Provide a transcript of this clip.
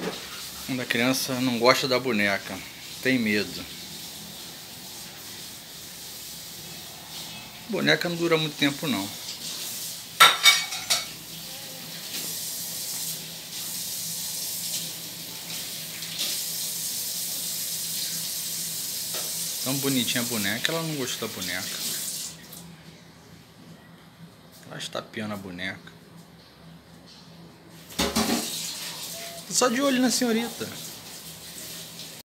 Quando a criança não gosta da boneca, tem medo. A boneca não dura muito tempo não. Tão bonitinha a boneca, ela não gostou da boneca. Ela está tapeando a boneca. Tô só de olho na senhorita.